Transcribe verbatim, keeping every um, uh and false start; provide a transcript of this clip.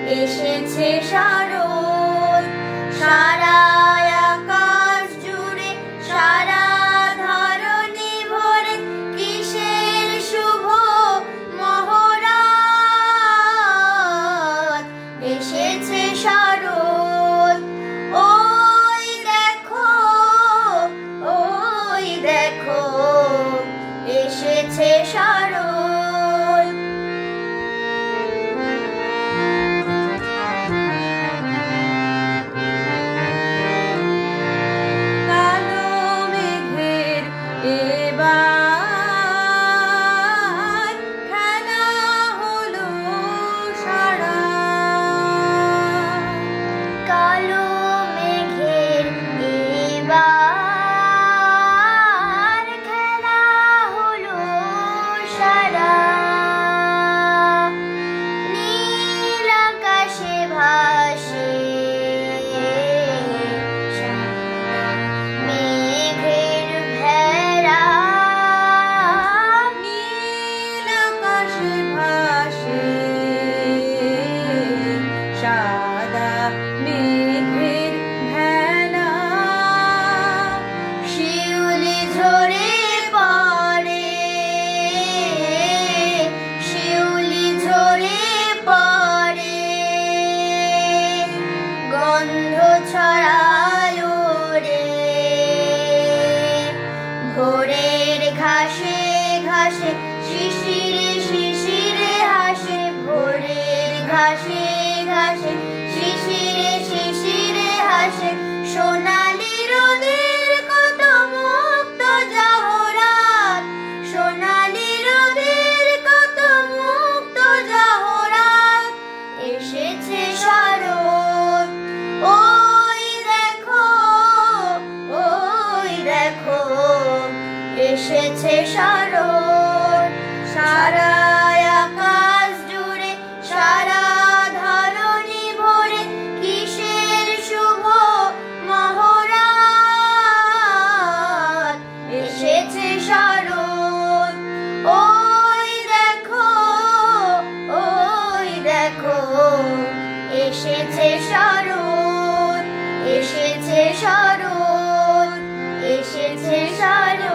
এসেছে শারদ, সারা আকাশ জুড়ে সারা ধরণী ভরে কিসের শুভ মহরাত। এসেছে শারদ, ওই দেখো ওই দেখো এসেছে শারদ। এবার খেলা হলো সারা, কালো মেঘের এবার খেলা হলো সারা। নীল আকাশে ভাসে সাদা মেঘের ভেলা, শিউলি ঝরে পড়ে শিউলি ঝরে পড়ে, গন্ধ ছড়ায় রে ভোরের ঘাসে ঘাসে শিশিরে শিশিরে হাসে, ভোরের ঘাসে ঘাসে শিশিরে শিশিরে হাসে, সোনালি রোদের কত মুক্ত জহরাত, সোনালি রোদের কত মুক্ত জহরাত। এসেছে শারদ, ওই দেখো ওই দেখো এসেছে শারদ, সারা আকাশ জুড়ে সারা ধরণী ভরে কিসের শুভ মহরাত। এসেছে শারদ, ওই দেখো ওই দেখো এসেছে শারদ, এসেছে শারদ, এসেছে শারদ।